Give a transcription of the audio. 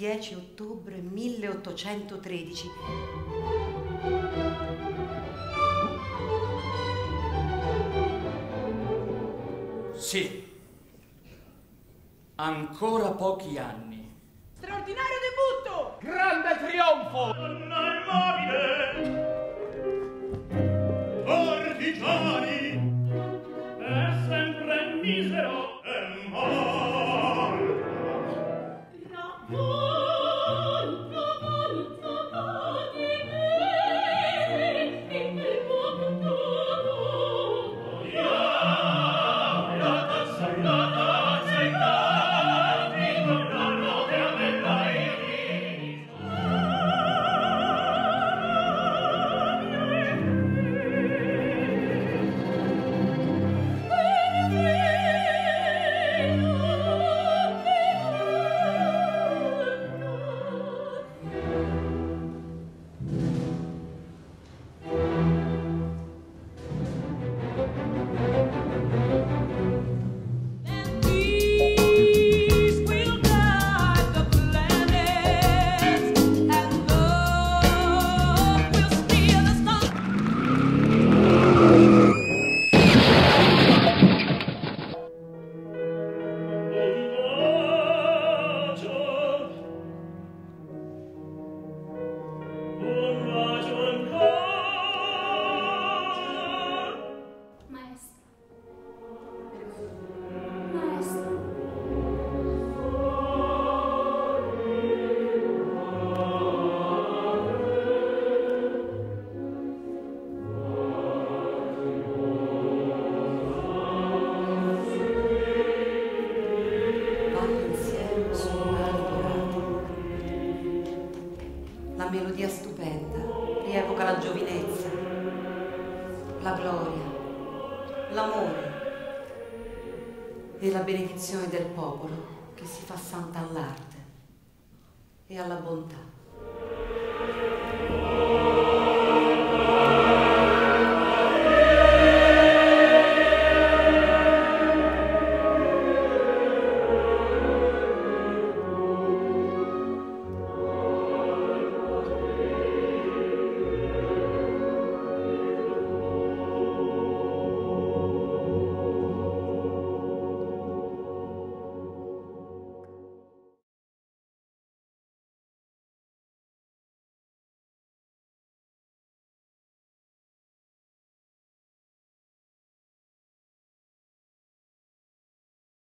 10 ottobre 1813. Sì, ancora pochi anni. Straordinario debutto! Grande trionfo! Donna immobile, cortigiani, è sempre misero e morto. Racconta molto di me, in quel momento La melodia stupenda rievoca la giovinezza, la gloria, l'amore e la benedizione del popolo che si fa santa all'arte e alla bontà.